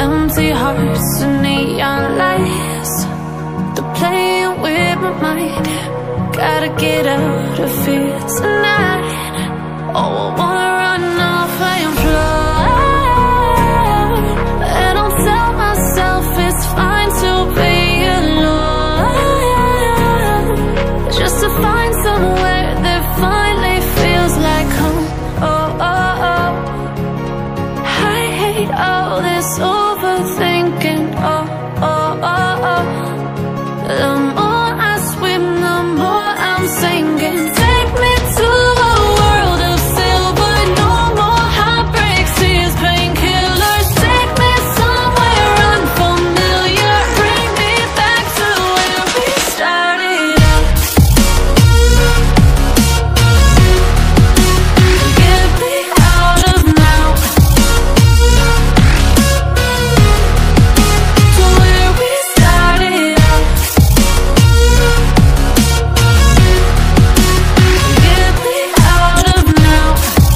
Empty hearts and neon lights, they're playing with my mind. Gotta get out of here tonight. Oh, I wanna run off and fly. And I'll tell myself it's fine to be alone, just to find somewhere that finally feels like home. Oh, oh, oh. I hate all this overthinking. Oh, oh, oh, oh. The more I swim, the more I'm sinking. Take me to a world of silver, no more heartbreaks, tears, painkillers. Take me somewhere unfamiliar, bring me back to where we started out. Get me out of now, to where we started out. Get me out of now,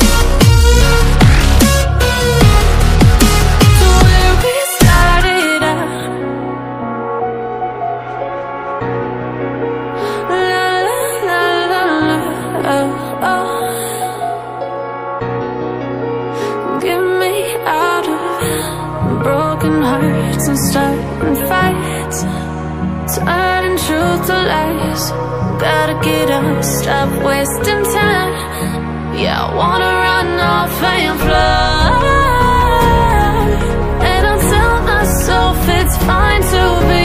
to where we started out. La la la la la, oh, oh. Get me out of broken hearts and starting fights, turning truth to lies. Gotta get up, stop wasting time. Yeah, I wanna run off and fly. And I'll tell myself it's fine to be